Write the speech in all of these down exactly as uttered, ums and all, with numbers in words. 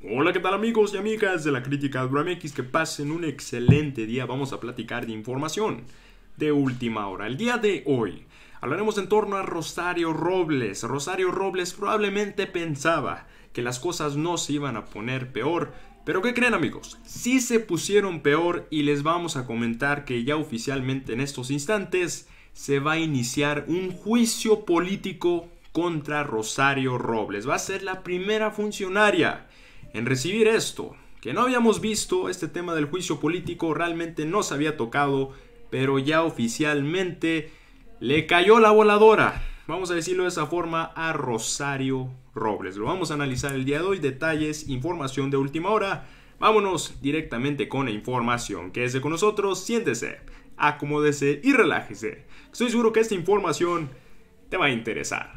Hola, ¿qué tal amigos y amigas de la crítica Dura M X? Que pasen un excelente día. Vamos a platicar de información de última hora. El día de hoy hablaremos en torno a Rosario Robles. Rosario Robles probablemente pensaba que las cosas no se iban a poner peor, pero ¿qué creen amigos? Sí se pusieron peor y les vamos a comentar que ya oficialmente en estos instantes se va a iniciar un juicio político contra Rosario Robles. Va a ser la primera funcionaria en recibir esto, que no habíamos visto. Este tema del juicio político realmente no se había tocado, pero ya oficialmente le cayó la voladora, vamos a decirlo de esa forma, a Rosario Robles. Lo vamos a analizar el día de hoy, detalles, información de última hora. Vámonos directamente con la información. Quédese con nosotros, siéntese, acomódese y relájese. Estoy seguro que esta información te va a interesar.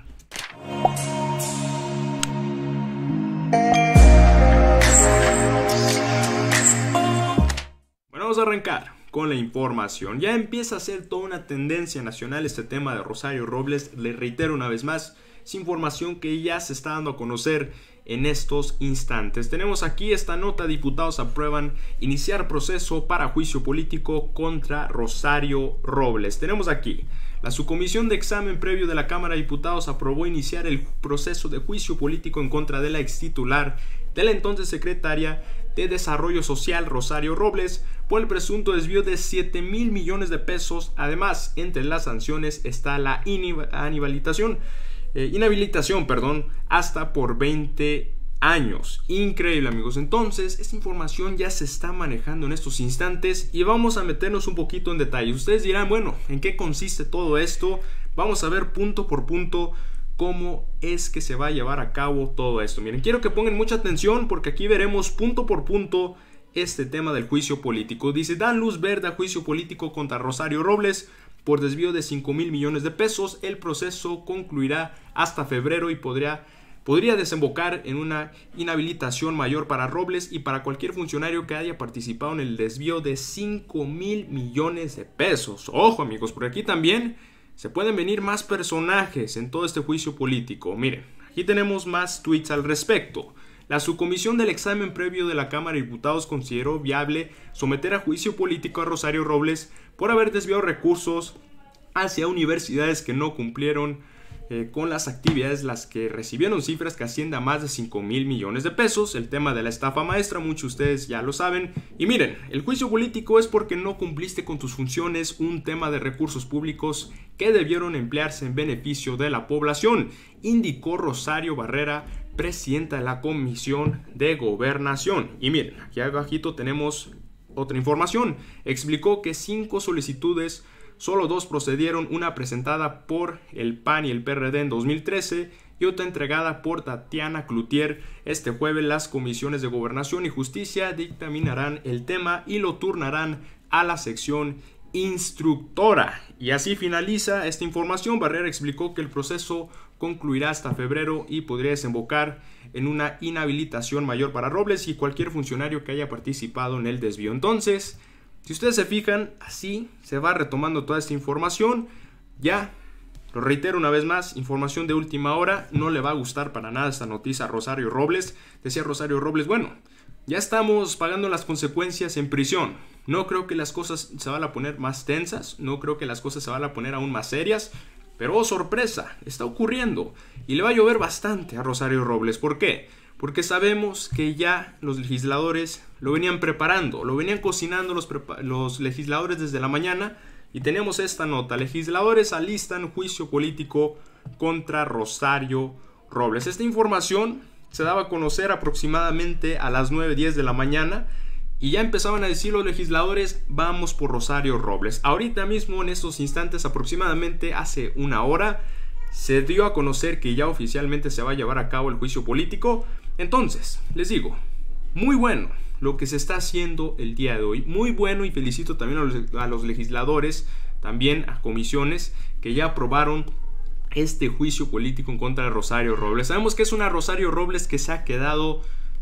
Bueno, vamos a arrancar con la información. Ya empieza a ser toda una tendencia nacional este tema de Rosario Robles. Le reitero una vez más, es información que ya se está dando a conocer en estos instantes. Tenemos aquí esta nota: diputados aprueban iniciar proceso para juicio político contra Rosario Robles. Tenemos aquí: la subcomisión de examen previo de la Cámara de Diputados aprobó iniciar el proceso de juicio político en contra de la extitular de la entonces secretaria de Desarrollo Social, Rosario Robles, por el presunto desvío de siete mil millones de pesos. Además, entre las sanciones está la inhabilitación, eh, inhabilitación perdón, hasta por veinte años. Increíble amigos. Entonces, esta información ya se está manejando en estos instantes y vamos a meternos un poquito en detalle. Ustedes dirán, bueno, ¿en qué consiste todo esto? Vamos a ver punto por punto cómo es que se va a llevar a cabo todo esto. Miren, quiero que pongan mucha atención porque aquí veremos punto por punto este tema del juicio político. Dice: dan luz verde a juicio político contra Rosario Robles por desvío de cinco mil millones de pesos. El proceso concluirá hasta febrero y podría, podría desembocar en una inhabilitación mayor para Robles y para cualquier funcionario que haya participado en el desvío de cinco mil millones de pesos. Ojo amigos, por aquí también se pueden venir más personajes en todo este juicio político. Miren, aquí tenemos más tweets al respecto. La subcomisión del examen previo de la Cámara de Diputados consideró viable someter a juicio político a Rosario Robles por haber desviado recursos hacia universidades que no cumplieron eh, con las actividades, las que recibieron cifras que ascienden a más de cinco mil millones de pesos. El tema de la estafa maestra, muchos de ustedes ya lo saben. Y miren, el juicio político es porque no cumpliste con tus funciones, un tema de recursos públicos que debieron emplearse en beneficio de la población, indicó Rosario Barrera, presidenta de la Comisión de Gobernación. Y miren, aquí abajito tenemos otra información. Explicó que cinco solicitudes, solo dos procedieron, una presentada por el P A N y el P R D en dos mil trece y otra entregada por Tatiana Cloutier. Este jueves las comisiones de Gobernación y Justicia dictaminarán el tema y lo turnarán a la sección instructora. Y así finaliza esta información. Barrera explicó que el proceso concluirá hasta febrero y podría desembocar en una inhabilitación mayor para Robles y cualquier funcionario que haya participado en el desvío. Entonces, si ustedes se fijan, así se va retomando toda esta información. Ya, lo reitero una vez más, información de última hora. No le va a gustar para nada esta noticia a Rosario Robles. Decía Rosario Robles, bueno, ya estamos pagando las consecuencias en prisión. No creo que las cosas se van a poner más tensas, no creo que las cosas se van a poner aún más serias, pero oh sorpresa, está ocurriendo y le va a llover bastante a Rosario Robles. ¿Por qué? Porque sabemos que ya los legisladores lo venían preparando, lo venían cocinando los, los legisladores desde la mañana y tenemos esta nota: legisladores alistan juicio político contra Rosario Robles. Esta información se daba a conocer aproximadamente a las nueve diez de la mañana y ya empezaban a decir los legisladores: vamos por Rosario Robles. Ahorita mismo, en estos instantes, aproximadamente hace una hora, se dio a conocer que ya oficialmente se va a llevar a cabo el juicio político. Entonces, les digo, muy bueno lo que se está haciendo el día de hoy, muy bueno, y felicito también a los, a los legisladores, también a comisiones que ya aprobaron este juicio político en contra de Rosario Robles. Sabemos que es una Rosario Robles que se ha quedado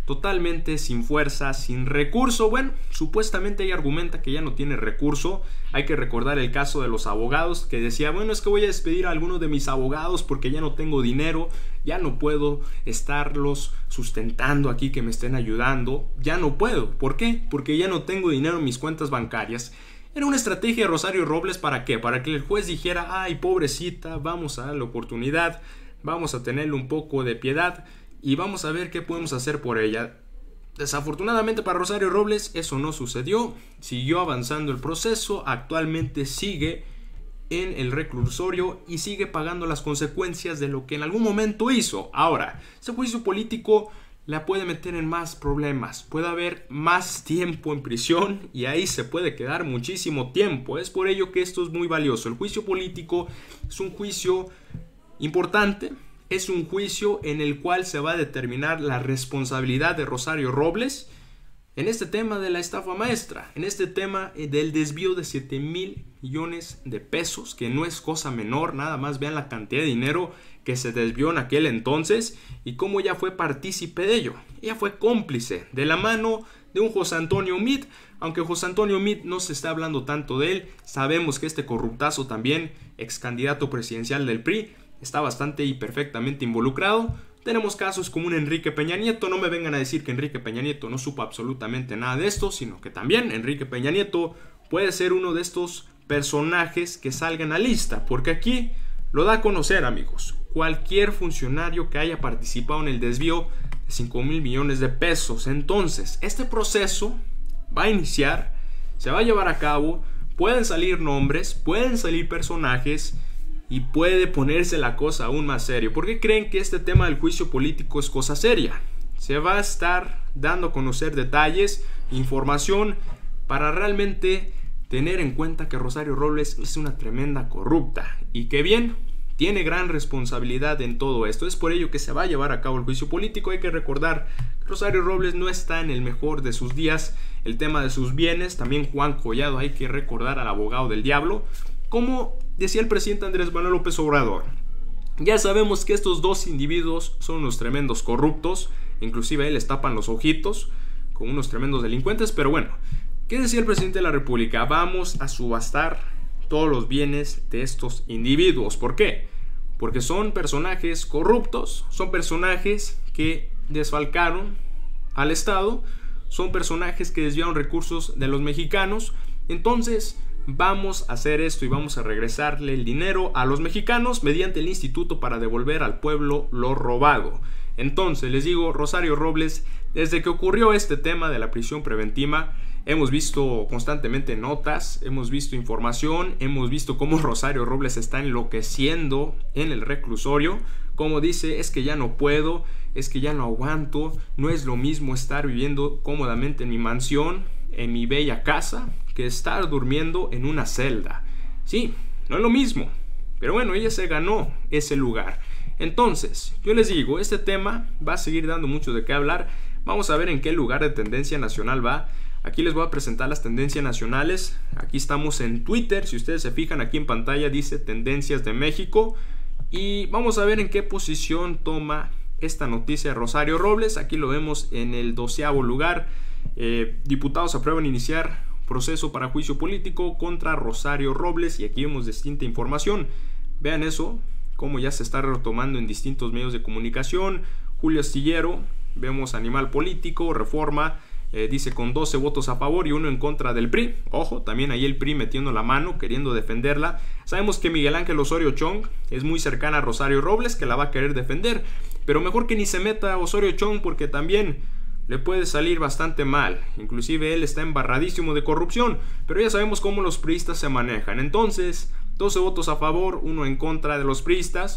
totalmente sin fuerza, sin recurso. Bueno, supuestamente ella argumenta que ya no tiene recurso. Hay que recordar el caso de los abogados, que decía, bueno, es que voy a despedir a alguno de mis abogados porque ya no tengo dinero, ya no puedo estarlos sustentando aquí, que me estén ayudando, ya no puedo. ¿Por qué? Porque ya no tengo dinero en mis cuentas bancarias. Era una estrategia de Rosario Robles. ¿Para qué? Para que el juez dijera, ay, pobrecita, vamos a darle oportunidad, vamos a tenerle un poco de piedad y vamos a ver qué podemos hacer por ella. Desafortunadamente para Rosario Robles eso no sucedió. Siguió avanzando el proceso. Actualmente sigue en el reclusorio y sigue pagando las consecuencias de lo que en algún momento hizo. Ahora, ese juicio político la puede meter en más problemas. Puede haber más tiempo en prisión y ahí se puede quedar muchísimo tiempo. Es por ello que esto es muy valioso. El juicio político es un juicio importante. Es un juicio en el cual se va a determinar la responsabilidad de Rosario Robles en este tema de la estafa maestra, en este tema del desvío de siete mil millones de pesos, que no es cosa menor. Nada más vean la cantidad de dinero que se desvió en aquel entonces y cómo ella fue partícipe de ello. Ella fue cómplice de la mano de un José Antonio Meade. Aunque José Antonio Meade no se está hablando tanto de él, sabemos que este corruptazo también, ex candidato presidencial del P R I, está bastante y perfectamente involucrado. Tenemos casos como un Enrique Peña Nieto. No me vengan a decir que Enrique Peña Nieto no supo absolutamente nada de esto, sino que también Enrique Peña Nieto puede ser uno de estos personajes que salgan a lista, porque aquí lo da a conocer, amigos, cualquier funcionario que haya participado en el desvío de cinco mil millones de pesos. Entonces, este proceso va a iniciar, se va a llevar a cabo, pueden salir nombres, pueden salir personajes, y puede ponerse la cosa aún más serio. ¿Por qué creen que este tema del juicio político es cosa seria? Se va a estar dando a conocer detalles, información, para realmente tener en cuenta que Rosario Robles es una tremenda corrupta y que bien, tiene gran responsabilidad en todo esto. Es por ello que se va a llevar a cabo el juicio político. Hay que recordar que Rosario Robles no está en el mejor de sus días. El tema de sus bienes, también Juan Collado, hay que recordar al abogado del diablo. Como decía el presidente Andrés Manuel López Obrador, ya sabemos que estos dos individuos son unos tremendos corruptos, inclusive a él les tapan los ojitos con unos tremendos delincuentes. Pero bueno, ¿qué decía el presidente de la República? Vamos a subastar todos los bienes de estos individuos. ¿Por qué? Porque son personajes corruptos, son personajes que desfalcaron al Estado, son personajes que desviaron recursos de los mexicanos. Entonces vamos a hacer esto y vamos a regresarle el dinero a los mexicanos mediante el instituto para devolver al pueblo lo robado. Entonces les digo, Rosario Robles, desde que ocurrió este tema de la prisión preventiva, hemos visto constantemente notas, hemos visto información, hemos visto cómo Rosario Robles está enloqueciendo en el reclusorio. Como dice, es que ya no puedo, es que ya no aguanto, no es lo mismo estar viviendo cómodamente en mi mansión, en mi bella casa, que estar durmiendo en una celda. Sí, no es lo mismo, pero bueno, ella se ganó ese lugar. Entonces, yo les digo, este tema va a seguir dando mucho de qué hablar. Vamos a ver en qué lugar de tendencia nacional va. Aquí les voy a presentar las tendencias nacionales. Aquí estamos en Twitter, si ustedes se fijan aquí en pantalla dice Tendencias de México. Y vamos a ver en qué posición toma esta noticia de Rosario Robles. Aquí lo vemos en el doceavo lugar. Eh, diputados aprueban iniciar proceso para juicio político contra Rosario Robles, y aquí vemos distinta información. Vean eso, cómo ya se está retomando en distintos medios de comunicación. Julio Astillero, vemos Animal Político, Reforma, eh, dice con doce votos a favor y uno en contra del P R I. Ojo, también ahí el P R I metiendo la mano, queriendo defenderla. Sabemos que Miguel Ángel Osorio Chong es muy cercana a Rosario Robles, que la va a querer defender, pero mejor que ni se meta Osorio Chong, porque también le puede salir bastante mal. Inclusive él está embarradísimo de corrupción, pero ya sabemos cómo los priistas se manejan. Entonces, doce votos a favor, uno en contra de los priistas.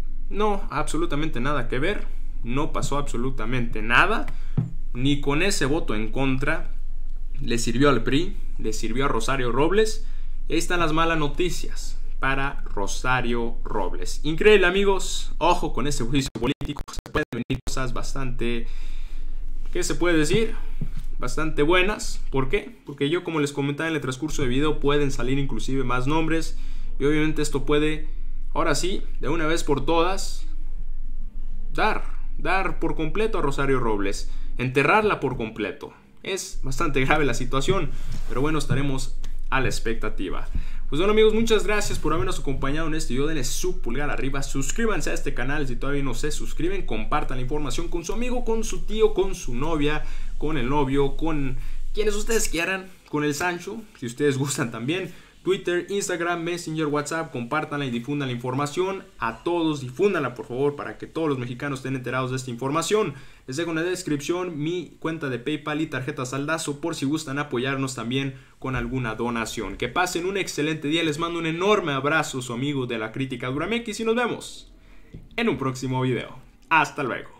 No, absolutamente nada que ver. No pasó absolutamente nada. Ni con ese voto en contra le sirvió al P R I, le sirvió a Rosario Robles. Y ahí están las malas noticias para Rosario Robles. Increíble, amigos. Ojo con ese juicio político. Se pueden venir cosas bastante... ¿Qué se puede decir? Bastante buenas. ¿Por qué? Porque yo, como les comentaba en el transcurso del video, pueden salir inclusive más nombres. Y obviamente esto puede, ahora sí, de una vez por todas, dar, dar por completo a Rosario Robles. enterrarla por completo. Es bastante grave la situación, pero bueno, estaremos a la expectativa. Pues bueno amigos, muchas gracias por habernos acompañado en este video. Denle su pulgar arriba, suscríbanse a este canal si todavía no se suscriben, compartan la información con su amigo, con su tío, con su novia, con el novio, con quienes ustedes quieran, con el Sancho, si ustedes gustan también. Twitter, Instagram, Messenger, WhatsApp, compártanla y difundan la información a todos, difúndanla por favor para que todos los mexicanos estén enterados de esta información. Les dejo en la descripción mi cuenta de PayPal y tarjeta Saldazo por si gustan apoyarnos también con alguna donación. Que pasen un excelente día, les mando un enorme abrazo, su amigo de la Crítica Duramex, y nos vemos en un próximo video. Hasta luego.